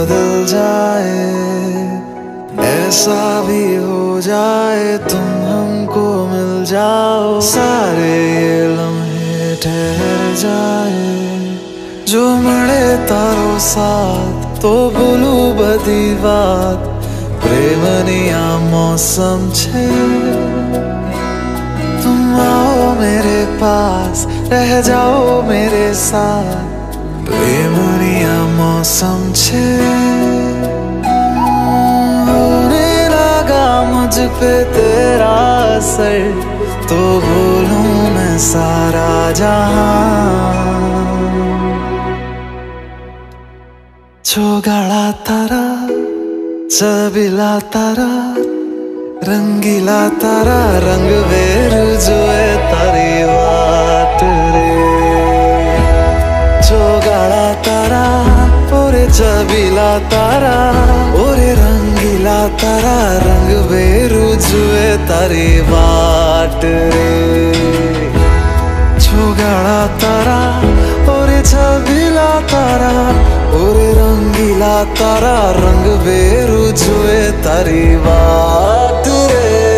बदल जाए, ऐसा भी हो जाए तुम हमको मिल जाओ, सारे ये लम्हे ठहर जाए। जो મળે તારો સાથ તો ભૂલું બધી વાત, પ્રેમની આ मौसम છે। तुम आओ मेरे पास, रह जाओ मेरे साथ, प्रेमनी आ मौसम छे। होने लगा मुझ पे तेरा असर, तो बोलूं मैं सारा जहां। छोगाड़ा तारा, चबिला तारा, रंगीला तारा, रंग वेरू जुए तारी वाट रे। छोगाड़ा तारा, ओरे चबिला तारा, ओरे रंगीला तारा, रंग वेरू जुए तारी वाट रे। छोगाड़ा तारा, ओरे चबिला तारा, ओरे रंगीला तारा, रंग वेरू जुए तारी वाट रे।